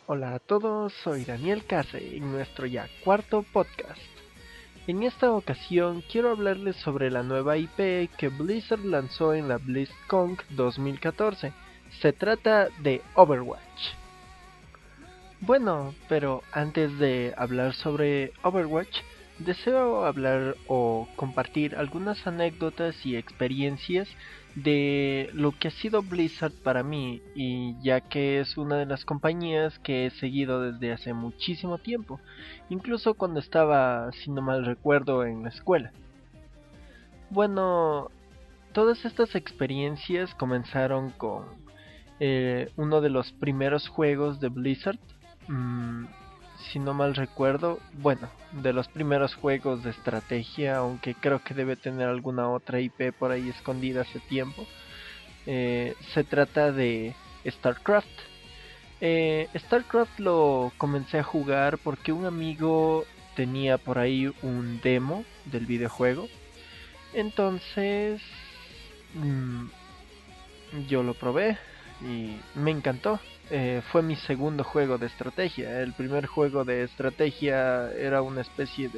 Hola a todos, soy Daniel Case en nuestro ya cuarto podcast. En esta ocasión quiero hablarles sobre la nueva IP que Blizzard lanzó en la BlizzCon 2014. Se trata de Overwatch. Bueno, pero antes de hablar sobre Overwatch, deseo hablar o compartir algunas anécdotas y experiencias de lo que ha sido Blizzard para mí, y ya que es una de las compañías que he seguido desde hace muchísimo tiempo, incluso cuando estaba, si no mal recuerdo, en la escuela. Bueno, todas estas experiencias comenzaron con uno de los primeros juegos de Blizzard. mm, si no mal recuerdo, bueno, de los primeros juegos de estrategia, aunque creo que debe tener alguna otra IP por ahí escondida hace tiempo. Se trata de StarCraft. StarCraft lo comencé a jugar porque un amigo tenía por ahí un demo del videojuego. Entonces, mm, yo lo probé y me encantó. Fue mi segundo juego de estrategia. El primer juego de estrategia era una especie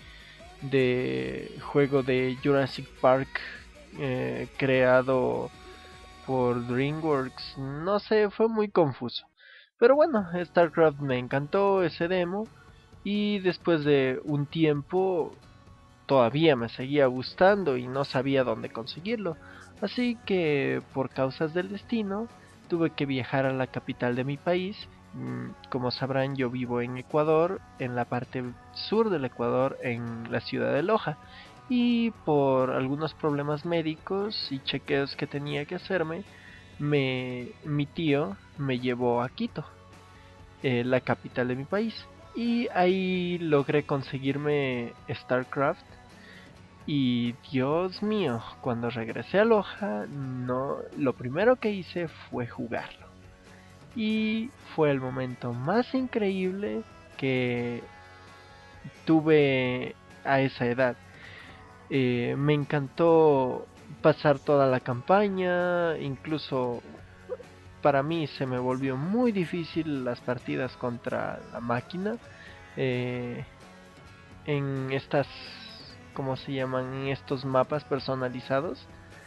de juego de Jurassic Park, creado por DreamWorks. No sé, fue muy confuso. Pero bueno, StarCraft me encantó ese demo, y después de un tiempo todavía me seguía gustando y no sabía dónde conseguirlo. Así que por causas del destino tuve que viajar a la capital de mi país. Como sabrán, yo vivo en Ecuador, en la parte sur del Ecuador, en la ciudad de Loja. Y por algunos problemas médicos y chequeos que tenía que hacerme, mi tío me llevó a Quito, la capital de mi país. Y ahí logré conseguirme StarCraft. Y Dios mío, cuando regresé a Loja, no, lo primero que hice fue jugarlo. Y fue el momento más increíble que tuve a esa edad. Me encantó pasar toda la campaña, incluso para mí se me volvió muy difícil las partidas contra la máquina. eh, en estas, ¿cómo se llaman? En estos mapas personalizados.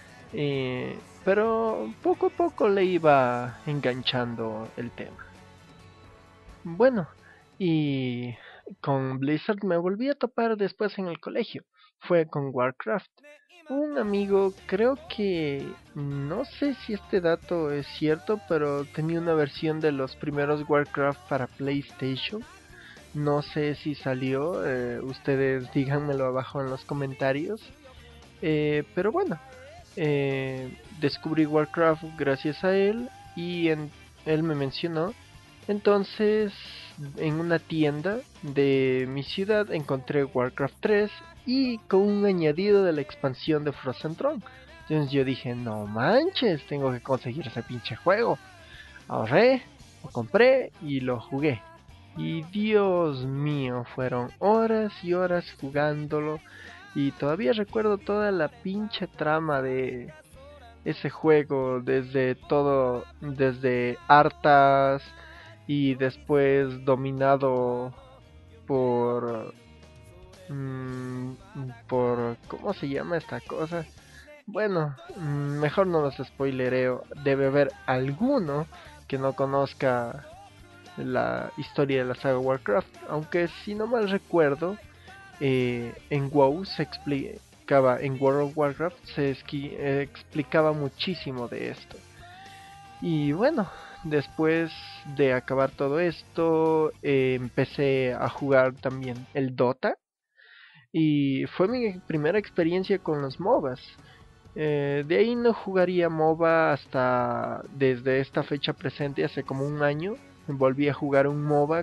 Pero poco a poco le iba enganchando el tema. Bueno, y con Blizzard me volví a topar después en el colegio. Fue con Warcraft. Un amigo, creo que, no sé si este dato es cierto, pero tenía una versión de los primeros Warcraft para PlayStation. No sé si salió, ustedes díganmelo abajo en los comentarios. Pero bueno, descubrí Warcraft gracias a él, y él me mencionó. Entonces, en una tienda de mi ciudad encontré Warcraft 3 y con un añadido de la expansión de Frozen Throne. Entonces yo dije, no manches, tengo que conseguir ese pinche juego. Ahorré, lo compré y lo jugué. Y Dios mío, fueron horas y horas jugándolo. Y todavía recuerdo toda la pinche trama de ese juego, desde todo, desde Arthas, y después dominado por, mm, por, ¿cómo se llama esta cosa? Bueno, mejor no los spoilereo. Debe haber alguno que no conozca la historia de la saga Warcraft, aunque si no mal recuerdo, en WoW se explicaba, en World of Warcraft explicaba muchísimo de esto. Y bueno, después de acabar todo esto, empecé a jugar también el Dota, y fue mi primera experiencia con los MOBAs. De ahí no jugaría MOBA hasta desde esta fecha presente, hace como un año. Volví a jugar un MOBA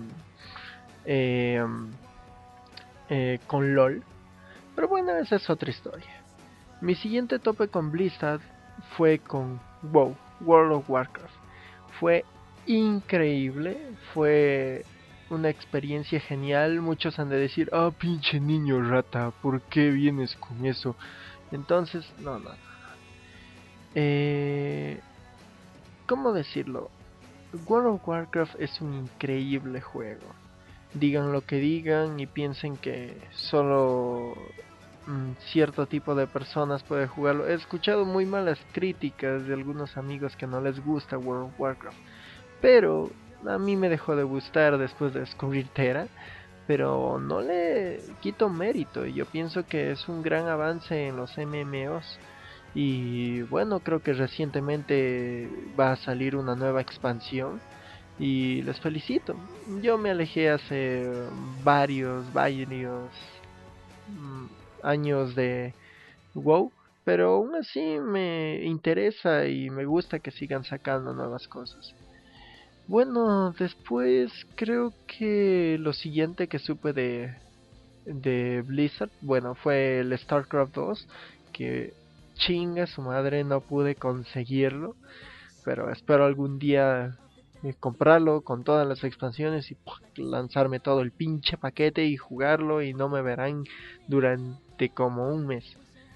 eh, con LOL. Pero bueno, esa es otra historia. Mi siguiente tope con Blizzard fue con WoW, World of Warcraft. Fue increíble, fue una experiencia genial. Muchos han de decir, ah, pinche niño rata, ¿por qué vienes con eso? Entonces, no. ¿Cómo decirlo? World of Warcraft es un increíble juego. Digan lo que digan y piensen que solo cierto tipo de personas puede jugarlo. He escuchado muy malas críticas de algunos amigos que no les gusta World of Warcraft, pero a mí me dejó de gustar después de descubrir Tera, pero no le quito mérito. Yo pienso que es un gran avance en los MMOs. Y bueno, creo que recientemente va a salir una nueva expansión y les felicito. Yo me alejé hace varios mm, años de WoW, pero aún así me interesa y me gusta que sigan sacando nuevas cosas. Bueno, después creo que lo siguiente que supe de Blizzard, bueno, fue el StarCraft 2, que chinga su madre, no pude conseguirlo, pero espero algún día comprarlo con todas las expansiones y lanzarme todo el pinche paquete y jugarlo y no me verán durante como un mes.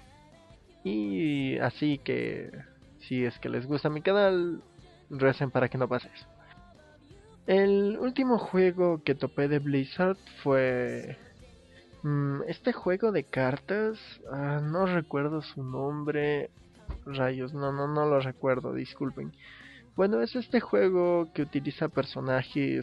Y así que si es que les gusta mi canal, recen para que no pase eso. El último juego que topé de Blizzard fue este juego de cartas. No recuerdo su nombre. Rayos, no lo recuerdo, disculpen. Bueno, es este juego que utiliza personajes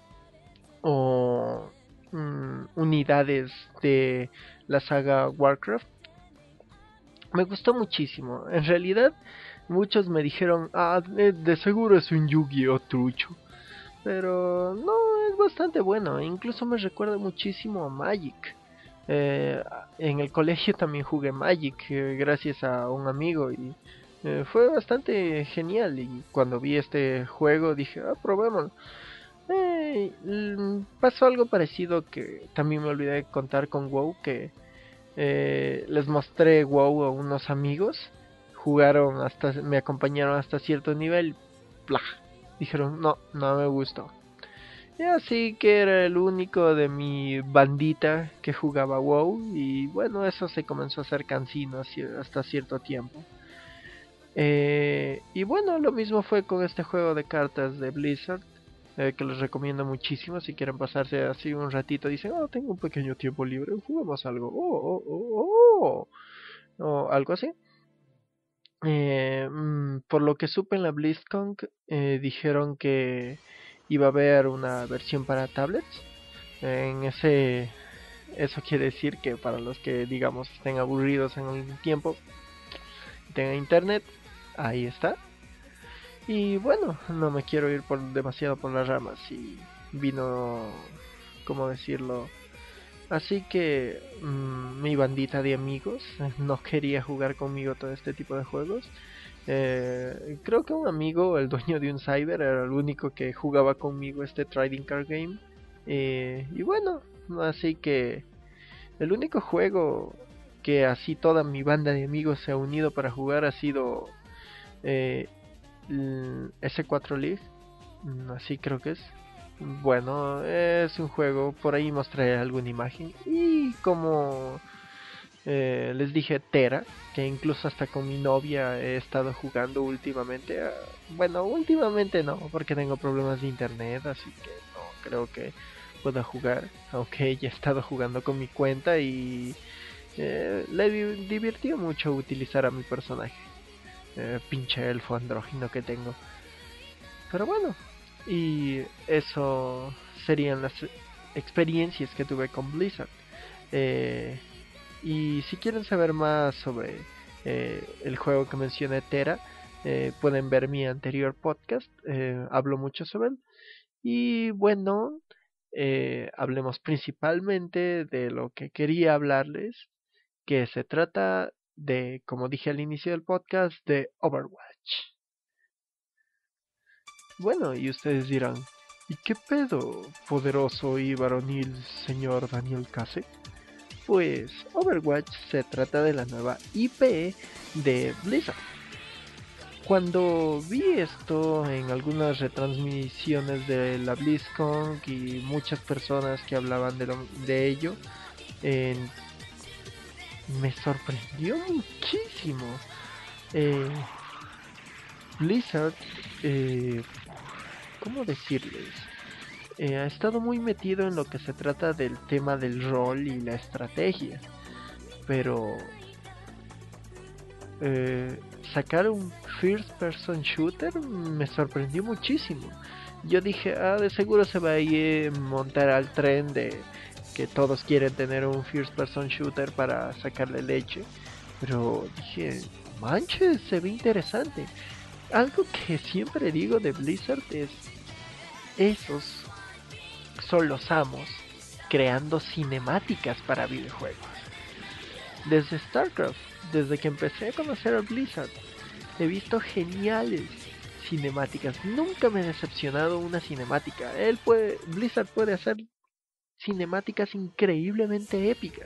o unidades de la saga Warcraft. Me gustó muchísimo. En realidad, muchos me dijeron, de seguro es un Yu-Gi-Oh trucho. Pero no, es bastante bueno. Incluso me recuerda muchísimo a Magic. Eh, en el colegio también jugué Magic gracias a un amigo y fue bastante genial. Y cuando vi este juego dije, probémoslo. Pasó algo parecido que también me olvidé de contar con WoW, que les mostré WoW a unos amigos, jugaron hasta, me acompañaron hasta cierto nivel, ¡plá! Dijeron, no me gustó. Y así que era el único de mi bandita que jugaba WoW y bueno, eso se comenzó a hacer cansino hasta cierto tiempo. Y bueno, lo mismo fue con este juego de cartas de Blizzard, que les recomiendo muchísimo si quieren pasarse así un ratito. Dicen, tengo un pequeño tiempo libre, juguemos algo, o algo así. Por lo que supe en la BlizzCon, dijeron que iba a haber una versión para tablets. Eso quiere decir que para los que digamos estén aburridos en algún tiempo, tengan internet, ahí está. Y bueno, no me quiero ir demasiado por las ramas y vino, ¿cómo decirlo? Así que mi bandita de amigos no quería jugar conmigo todo este tipo de juegos. Creo que un amigo, el dueño de un cyber, era el único que jugaba conmigo este trading card game. Y bueno, así que el único juego que así toda mi banda de amigos se ha unido para jugar ha sido eh, S4 League, así creo que es. Bueno, es un juego, por ahí mostré alguna imagen. Y como les dije, Tera, que incluso hasta con mi novia he estado jugando últimamente. Bueno, últimamente no, porque tengo problemas de internet, así que no creo que pueda jugar. Aunque ella ha estado jugando con mi cuenta y le divirtió mucho utilizar a mi personaje. Pinche elfo andrógino que tengo. Pero bueno, y eso serían las experiencias que tuve con Blizzard. Eh, y si quieren saber más sobre el juego que mencioné, Tera, pueden ver mi anterior podcast, hablo mucho sobre él. Y bueno, hablemos principalmente de lo que quería hablarles, que se trata de, como dije al inicio del podcast, de Overwatch. Bueno, y ustedes dirán, ¿y qué pedo, poderoso y varonil señor Daniel Case? Pues Overwatch se trata de la nueva IP de Blizzard. Cuando vi esto en algunas retransmisiones de la BlizzCon y muchas personas que hablaban de ello, eh, me sorprendió muchísimo. Eh, Blizzard ¿cómo decirles? Ha estado muy metido en lo que se trata del tema del rol y la estrategia, pero eh, sacar un first person shooter me sorprendió muchísimo. Yo dije, de seguro se va a ir a montar al tren de que todos quieren tener un first person shooter para sacarle leche, pero dije, manches, se ve interesante. Algo que siempre digo de Blizzard es, esos son los amos creando cinemáticas para videojuegos. Desde StarCraft, desde que empecé a conocer a Blizzard, he visto geniales cinemáticas. Nunca me ha decepcionado una cinemática. Blizzard puede hacer cinemáticas increíblemente épicas.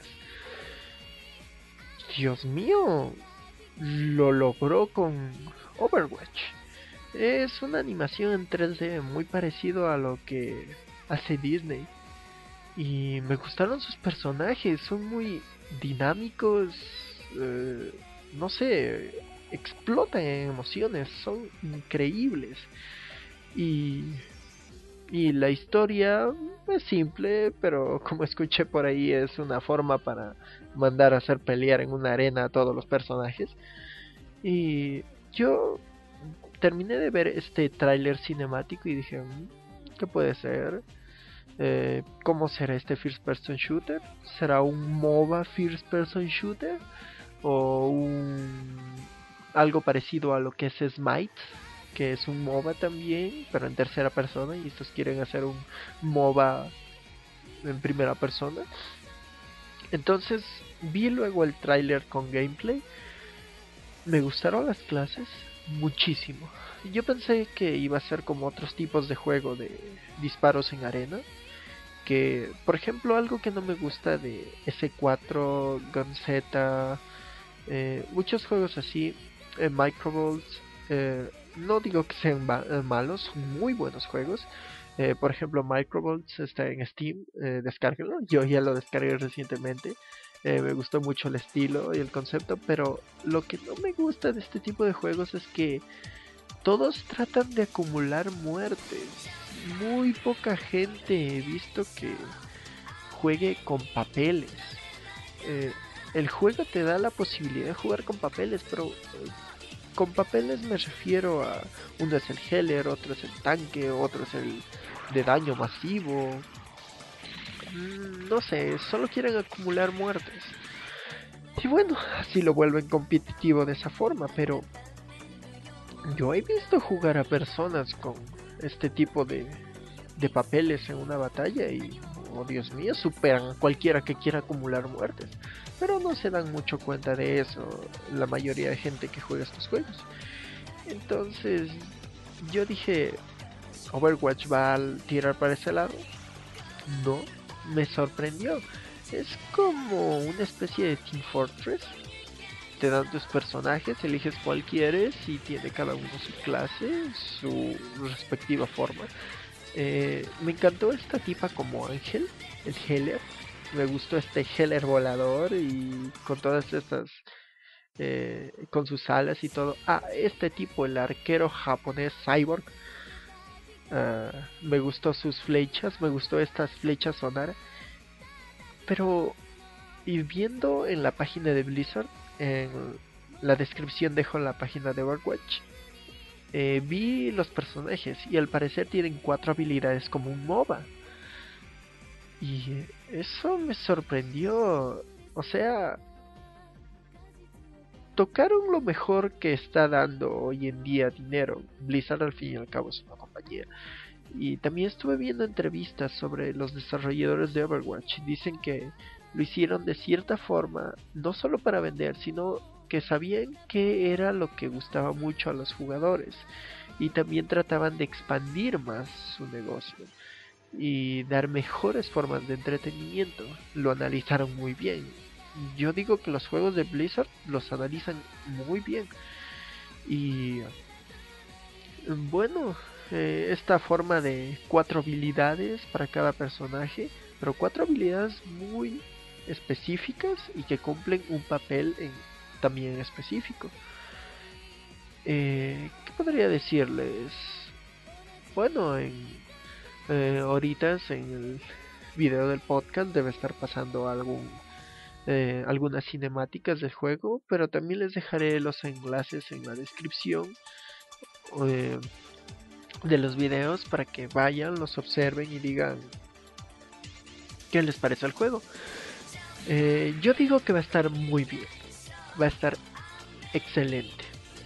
Dios mío, lo logró con Overwatch. Es una animación en 3D muy parecido a lo que hace Disney. Y me gustaron sus personajes, son muy dinámicos, eh, no sé, explotan en emociones, son increíbles. Y, y la historia es simple, pero como escuché por ahí es una forma para mandar a hacer pelear en una arena a todos los personajes. Y yo terminé de ver este tráiler cinemático y dije, ¿qué puede ser? ¿Cómo será este First Person Shooter? ¿Será un MOBA First Person Shooter? ¿O algo parecido a lo que es Smite? Que es un MOBA también, pero en tercera persona. Y estos quieren hacer un MOBA en primera persona. Entonces vi luego el tráiler con gameplay. Me gustaron las clases muchísimo. Yo pensé que iba a ser como otros tipos de juego de disparos en arena, que por ejemplo algo que no me gusta de S4, Gunzeta, muchos juegos así, Microvolts, no digo que sean malos, son muy buenos juegos. Por ejemplo, Microvolts está en Steam, descárguenlo, yo ya lo descargué recientemente. Me gustó mucho el estilo y el concepto, pero lo que no me gusta de este tipo de juegos es que todos tratan de acumular muertes. Muy poca gente he visto que juegue con papeles. Eh, el juego te da la posibilidad de jugar con papeles, pero con papeles me refiero a uno es el healer, otro es el tanque, otro es el de daño masivo. No sé, solo quieren acumular muertes. Y bueno, así lo vuelven competitivo de esa forma, pero yo he visto jugar a personas con este tipo de papeles en una batalla y, oh Dios mío, superan a cualquiera que quiera acumular muertes. Pero no se dan mucho cuenta de eso la mayoría de gente que juega estos juegos. Entonces yo dije, Overwatch va a tirar para ese lado. No, me sorprendió. Es como una especie de Team Fortress. Te dan tus personajes, eliges cuál quieres y tiene cada uno su clase, su respectiva forma. Me encantó esta tipa como Ángel, el Heller. Me gustó este Heller volador y con todas estas, con sus alas y todo. Este tipo, el arquero japonés Cyborg. Me gustó sus flechas, me gustó estas flechas sonar. Pero, y viendo en la página de Blizzard, en la descripción dejo la página de Overwatch. Vi los personajes y al parecer tienen 4 habilidades como un MOBA. Y eso me sorprendió. O sea, tocaron lo mejor que está dando hoy en día dinero. Blizzard al fin y al cabo es una compañía. Y también estuve viendo entrevistas sobre los desarrolladores de Overwatch. Dicen que lo hicieron de cierta forma, no solo para vender, sino que sabían que era lo que gustaba mucho a los jugadores. Y también trataban de expandir más su negocio y dar mejores formas de entretenimiento. Lo analizaron muy bien. Yo digo que los juegos de Blizzard los analizan muy bien. Y bueno, esta forma de 4 habilidades para cada personaje, pero 4 habilidades muy específicas y que cumplen un papel también específico. ¿Qué podría decirles? bueno, ahorita en el video del podcast debe estar pasando algunas cinemáticas del juego, pero también les dejaré los enlaces en la descripción eh, de los videos para que vayan, los observen y digan qué les parece el juego. Yo digo que va a estar muy bien, va a estar excelente.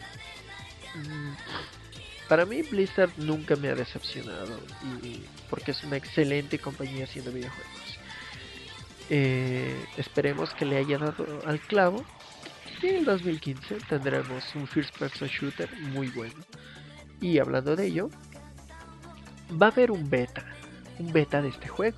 Para mí Blizzard nunca me ha decepcionado porque es una excelente compañía haciendo videojuegos. Esperemos que le haya dado al clavo y en el 2015 tendremos un first person shooter muy bueno. Y hablando de ello, va a haber un beta de este juego.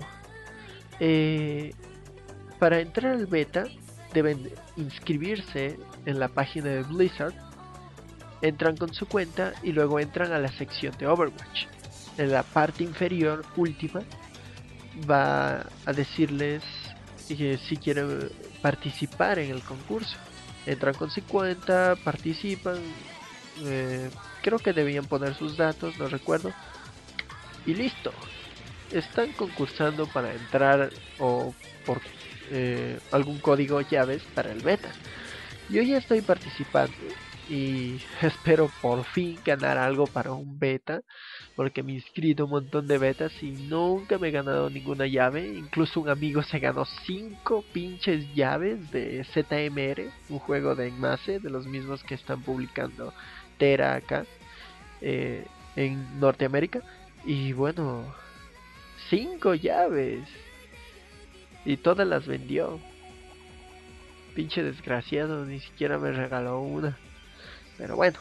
Para entrar al beta deben inscribirse en la página de Blizzard, entran con su cuenta y luego entran a la sección de Overwatch. En la parte inferior última va a decirles que si quieren participar en el concurso. Entran con su cuenta, participan, creo que debían poner sus datos, no recuerdo, y listo. Están concursando para entrar o por algún código llaves para el beta. Yo ya estoy participando y espero por fin ganar algo para un beta, porque me he inscrito un montón de betas y nunca me he ganado ninguna llave. Incluso un amigo se ganó 5 pinches llaves de ZMR, un juego de Enmace, de los mismos que están publicando Tera acá en Norteamérica. Y bueno, 5 llaves y todas las vendió. Pinche desgraciado, ni siquiera me regaló una. Pero bueno,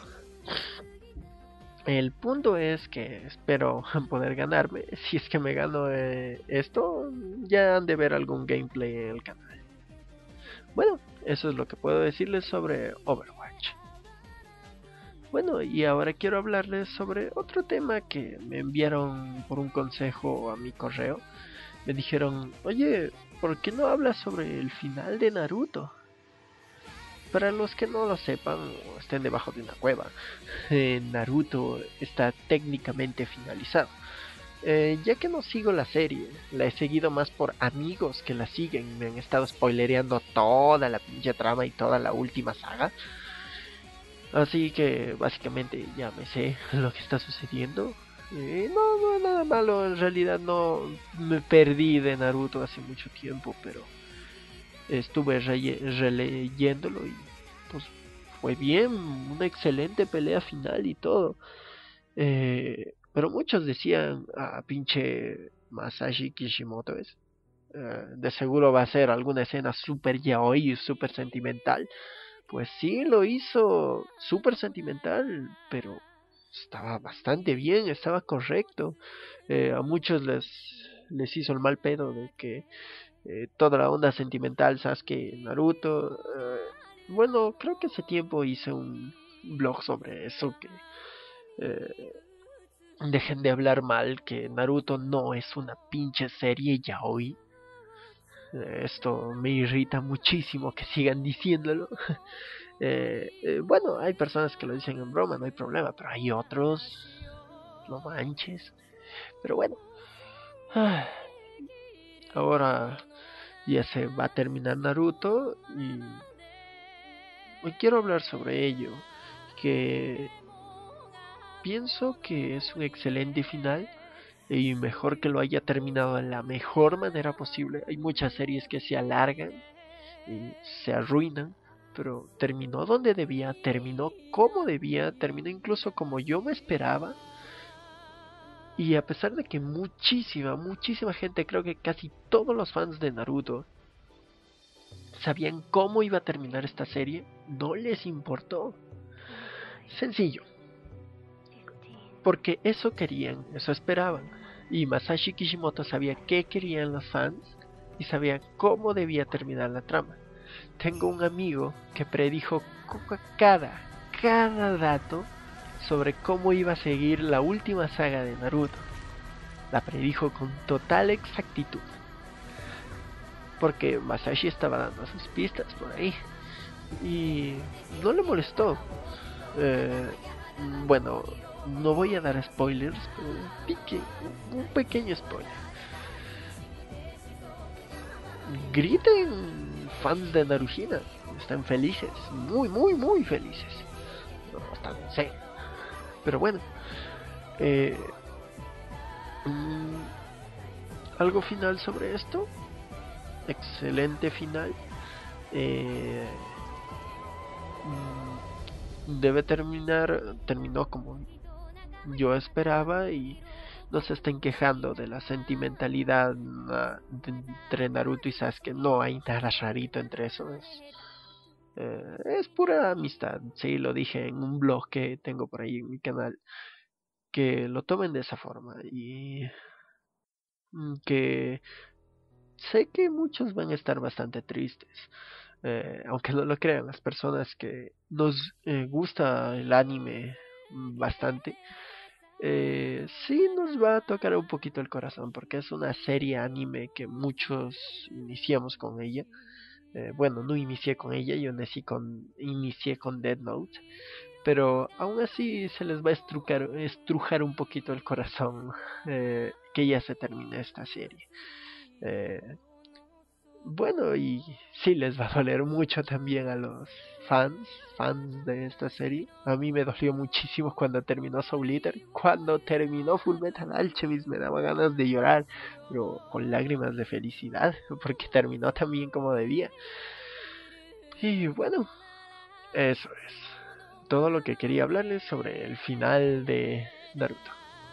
el punto es que espero poder ganarme. Si es que me gano esto, ya han de ver algún gameplay en el canal. Bueno, eso es lo que puedo decirles sobre Overwatch. Bueno, y ahora quiero hablarles sobre otro tema que me enviaron por un consejo a mi correo. Me dijeron, oye, ¿por qué no hablas sobre el final de Naruto? Para los que no lo sepan o estén debajo de una cueva, Naruto está técnicamente finalizado. Ya que no sigo la serie, la he seguido más por amigos que la siguen, me han estado spoilereando toda la pinche trama y toda la última saga. Así que básicamente ya me sé lo que está sucediendo. No es nada malo, en realidad no me perdí de Naruto hace mucho tiempo, pero estuve releyéndolo y pues fue bien, una excelente pelea final y todo. Pero muchos decían, pinche Masashi Kishimoto es. De seguro va a ser alguna escena super yaoi, super sentimental. Pues sí, lo hizo super sentimental, pero estaba bastante bien, estaba correcto. A muchos les hizo el mal pedo de que toda la onda sentimental Sasuke Naruto. Bueno, creo que hace tiempo hice un blog sobre eso, que eh, dejen de hablar mal, que Naruto no es una pinche serie yaoi. Esto me irrita muchísimo que sigan diciéndolo. Bueno, hay personas que lo dicen en broma, no hay problema, pero hay otros, no manches. Pero bueno, ahora ya se va a terminar Naruto y hoy quiero hablar sobre ello, que pienso que es un excelente final y mejor que lo haya terminado de la mejor manera posible. Hay muchas series que se alargan y se arruinan, pero terminó donde debía, terminó como debía, terminó incluso como yo me esperaba. Y a pesar de que muchísima gente, creo que casi todos los fans de Naruto sabían cómo iba a terminar esta serie, no les importó. Sencillo, porque eso querían, eso esperaban. Y Masashi Kishimoto sabía qué querían los fans y sabía cómo debía terminar la trama. Tengo un amigo que predijo cada dato sobre cómo iba a seguir la última saga de Naruto. La predijo con total exactitud. Porque Masashi estaba dando sus pistas por ahí. Y no le molestó. Bueno, No voy a dar spoilers, pero un pequeño spoiler. Griten, fans de Narujina. Están felices, muy, muy, muy felices. No, están en serio. Pero bueno, eh, mm, algo final sobre esto. Excelente final. Eh, terminó como yo esperaba y no se estén quejando de la sentimentalidad entre Naruto y Sasuke. No hay nada rarito entre eso. Es pura amistad. Sí, lo dije en un blog que tengo por ahí en mi canal. Que lo tomen de esa forma y que sé que muchos van a estar bastante tristes. Aunque no lo crean, las personas que nos gusta el anime bastante, sí nos va a tocar un poquito el corazón, porque es una serie anime que muchos iniciamos con ella. Bueno, no inicié con ella, yo inicié con Death Note, pero aún así se les va a estrujar un poquito el corazón que ya se termine esta serie. Eh, bueno, y sí les va a doler mucho también a los fans de esta serie. A mí me dolió muchísimo cuando terminó Soul Eater. Cuando terminó Full Metal Alchemist me daba ganas de llorar, pero con lágrimas de felicidad, porque terminó también como debía. Y bueno, eso es todo lo que quería hablarles sobre el final de Naruto.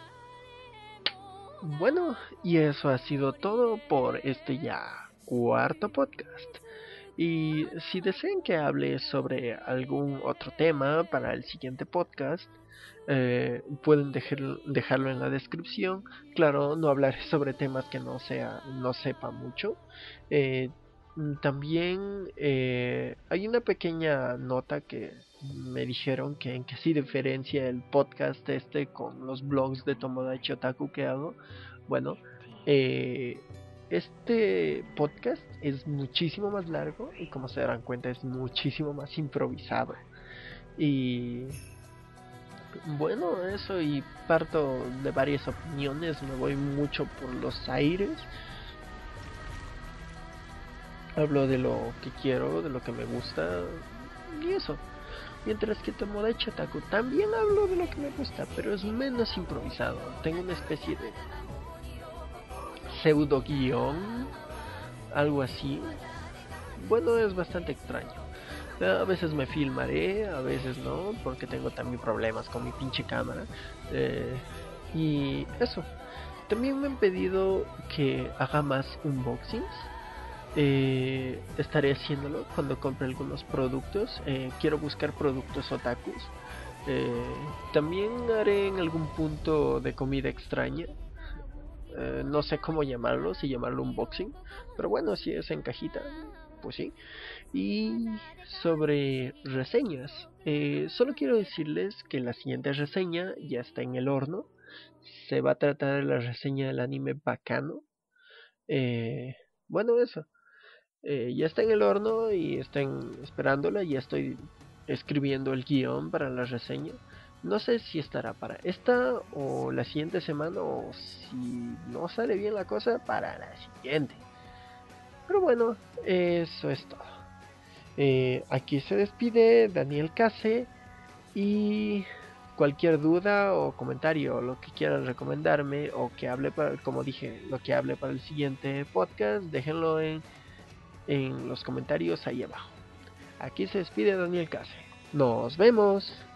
Bueno, y eso ha sido todo por este ya cuarto podcast. Y si desean que hable sobre algún otro tema para el siguiente podcast, pueden dejarlo en la descripción. Claro, no hablaré sobre temas que no sepa mucho. Eh, También hay una pequeña nota que me dijeron que en que sí diferencia el podcast este con los blogs de Tomodachi Otaku que hago. Bueno, eh, este podcast es muchísimo más largo y como se darán cuenta es muchísimo más improvisado. Y bueno, eso, y parto de varias opiniones, me voy mucho por los aires. Hablo de lo que quiero, de lo que me gusta y eso. Mientras que Tomodachi Otaku también hablo de lo que me gusta, pero es menos improvisado. Tengo una especie de pseudo guión, algo así. Bueno, es bastante extraño. A veces me filmaré, a veces no, porque tengo también problemas con mi pinche cámara. Y eso. También me han pedido que haga más unboxings. Estaré haciéndolo cuando compre algunos productos. Quiero buscar productos otakus. Eh, También haré en algún punto de comida extraña. No sé cómo llamarlo, si llamarlo unboxing. Pero bueno, si es en cajita, pues sí. Y sobre reseñas, solo quiero decirles que la siguiente reseña ya está en el horno. Se va a tratar de la reseña del anime Bacano. Eh, bueno, eso. Ya está en el horno y están esperándola. Ya estoy escribiendo el guión para la reseña. No sé si estará para esta o la siguiente semana, o si no sale bien la cosa, para la siguiente. Pero bueno, eso es todo. Aquí se despide Daniel Case, y cualquier duda o comentario o lo que quieran recomendarme o que hable para, como dije, lo que hable para el siguiente podcast, déjenlo en los comentarios ahí abajo. Aquí se despide Daniel Case. Nos vemos.